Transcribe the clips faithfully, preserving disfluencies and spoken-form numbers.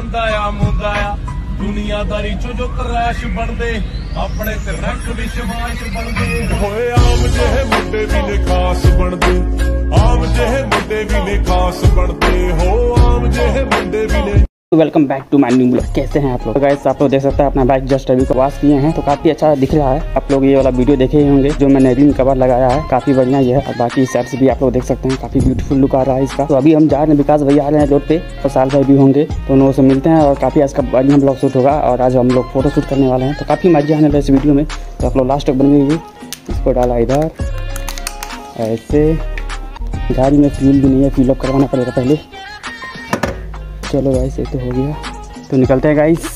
बंदा आ मुंडा आ दुनियादारी चो जो क्रैश बनदे अपने ते रंग विश्वास बनदे होए आम जेहे मुंडे भी ने खास बनदे आम जेहे मुंडे भी ने खास बनदे हो आम जेहे मुंडे भी ने। Welcome back to my new blog. कैसे हैं आप लोग? गाइस आप लोग देख सकते हैं अपना बाइक जस्ट अभी को वॉश किए हैं तो काफ़ी अच्छा दिख रहा है। आप लोग ये वाला वीडियो देखे ही होंगे जो मैंने रिम कवर लगाया है, काफ़ी बढ़िया ये है। और बाकी साइड भी आप लोग देख सकते हैं, काफ़ी ब्यूटीफुल लुक आ रहा है इसका। तो अभी हम जा रहे हैं, विकास भैया आ रहे हैं रोड पे और साल भाई भी होंगे, तो उन से मिलते हैं और काफ़ी आज का बढ़िया ब्लॉग शूट होगा। और आज हम लोग फोटो शूट करने वाले हैं तो काफ़ी मजा आने वाला इस वीडियो में, तो आप लोग लास्ट तक बने हुए। इसको डाला इधर ऐसे, गाड़ी में फ्यूल भी नहीं है, फ्यूल अप करवाना पड़ेगा पहले। चलो गाइस ये तो हो गया, तो निकलते हैं गाइस।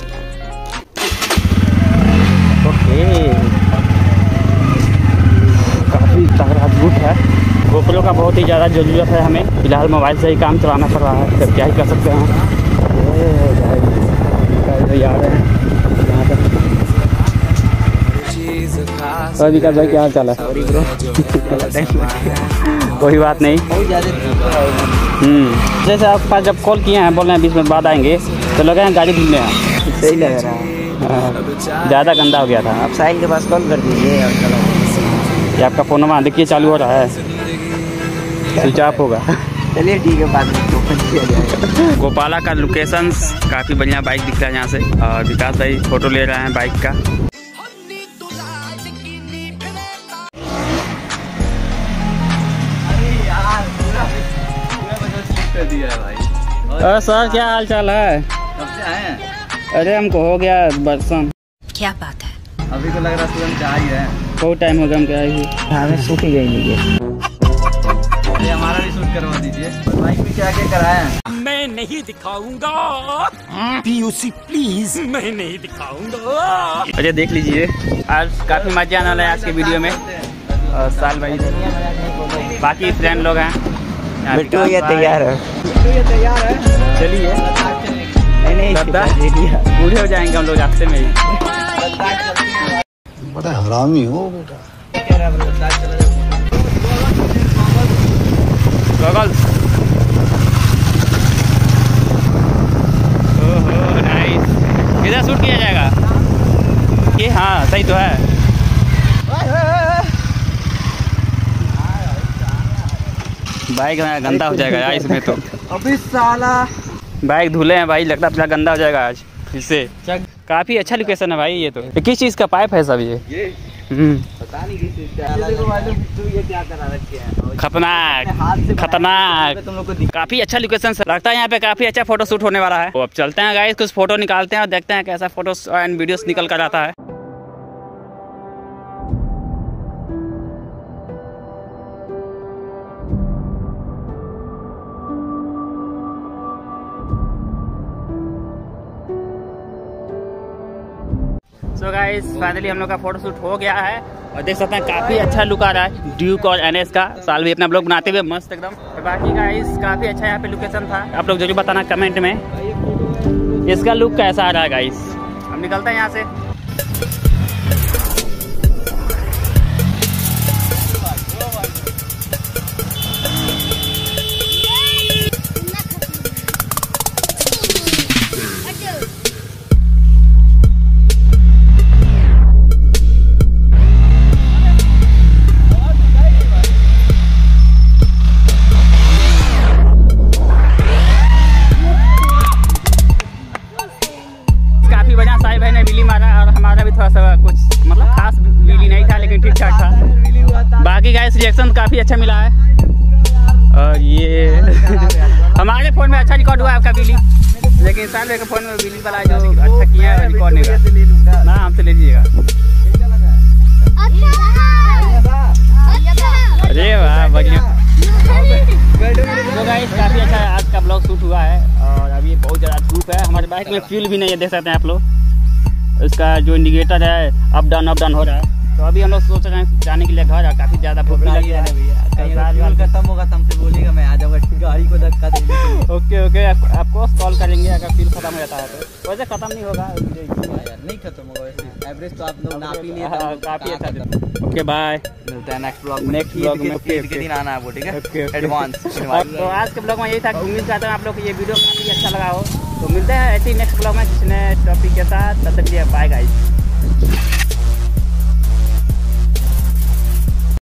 ओके, काफ़ी तगड़ा रूट है। गोप्रो का बहुत ही ज़्यादा ज़रूरत है हमें, फिलहाल मोबाइल से ही काम चलाना पड़ रहा है, फिर क्या ही कर सकते हैं। आ रहे हैं यहाँ पर। और विकास भाई क्या हाल चाल है? कोई बात नहीं। हम्म जैसे आप पास जब कॉल किए हैं, बोल रहे हैं बीस मिनट बाद आएंगे, तो लगे हैं गाड़ी धुलने हैं। सही लग रहा है, ज़्यादा गंदा हो गया था। आप साहिल के पास कॉल कर दीजिए। ये आपका फ़ोन वहाँ देखिए चालू हो रहा है, स्विच ऑफ होगा। चलिए ठीक है, बाद में ओपन किया जाएगा। गोपाला का लोकेशन काफ़ी बढ़िया बाइक दिख रहा है यहाँ से। और विकास भाई फोटो ले रहे हैं बाइक का। अरे सर क्या हाल चाल है? कब से आए हैं? अरे हमको हो गया बरसन। क्या बात है? अभी को लग रहा है तुरंत आ ही है। बहुत टाइम हो गया हम क्या ही। हमें सूट ही गई लीजिए, हमारा भी शूट करवा दीजिए। बाइक में क्या क्या कराया? मैं नहीं दिखाऊंगा पीयूसी प्लीज, मैं नहीं दिखाऊंगा। अरे देख लीजिए, आज काफ़ी मजा आने वाला है आज के वीडियो में। और साल भाई बाकी फ्रेंड लोग हैं। बिट्टू ये तैयार है, ये तैयार है। चलिए नहीं नहीं पूरे हो जाएंगे हम लोग रास्ते में ही। बड़ा हरामी हो बेटा। गॉगल्स, ओहो नाइस। किधर शूट किया जाएगा? ये हाँ सही तो है। बाइक गंदा हो जाएगा यार इसमें तो। अभी साला बाइक धुले हैं भाई, लगता है पूरा गंदा हो जाएगा आज इससे। काफ़ी अच्छा लोकेशन है भाई ये तो। ये किस चीज़ का पाइप है सब ये? ये पता नहीं किस चीज़ का। ये क्या करा रखे हैं? खतरनाक खतरनाक। तुम लोग को काफ़ी अच्छा लोकेशन लगता है यहाँ पे, काफ़ी अच्छा फोटो शूट होने वाला है। तो अब चलते हैं गाइस, कुछ फोटो निकालते हैं और देखते हैं कैसा फोटो एंड वीडियोस निकल कर आता है। सो गाइस फाइनली हम लोग का फोटो शूट हो गया है और देख सकते हैं काफ़ी अच्छा लुक आ रहा है ड्यूक और एनएस का। साल भी अपना ब्लॉग बनाते हुए मस्त एकदम। तो बाकी गाइस काफ़ी अच्छा यहाँ पे लोकेशन था, आप लोग जरूर बताना कमेंट में इसका लुक कैसा आ रहा है गाइस। हम निकलते हैं यहाँ से। थोड़ा सा कुछ मतलब खास व्हीली नहीं था, लेकिन ठीक ठाक था। बाकी गाइस रिएक्शन काफ़ी अच्छा मिला है। और ये हमारे फ़ोन में अच्छा रिकॉर्ड हुआ है आपका व्हीली, लेकिन साल के फ़ोन में व्हीली वाला जो अच्छा किया है रिकॉर्ड नहीं हुआ ना, हमसे ले लीजिएगा। अरे वाह बढ़िया। तो गाइस काफ़ी अच्छा आज का ब्लॉग शूट हुआ है। और अभी बहुत ज़्यादा धूप है, हमारे बाइक में फ्यूल भी नहीं है, देख सकते हैं आप लोग। इसका जो इंडिकेटर है अप डाउन अप डाउन हो रहा है। तो अभी हम लोग सोच रहे हैं जाने के लिए घर, काफ़ी ज़्यादा भूख भी लगी है भैया। खत्म होगा तुमसे बोलेगा, मैं आ जाऊँगा गाड़ी को धक्का देंगे। ओके ओके आप, आपको कॉल करेंगे अगर फ्यूल खत्म हो जाता है तो। वैसे खत्म नहीं होगा, नहीं खत्म होगा वैसे, एवरेज तो आप लोग नाप ही लिए। काफ़ी अच्छा। ओके बाय, मिलता है नेक्स्ट ब्लॉग। नेक्स्ट ब्लॉग में के दिन आना है आपको, ठीक है? एडवांस। तो आज के ब्लॉग में यही था। उम्मीद करता हूँ आप लोग को ये वीडियो काफ़ी अच्छा लगा हो। तो मिलते हैं ऐसे ही नेक्स्ट ब्लॉग में किसी नए टॉपिक के साथ। तब तक के लिए बाय गाइस।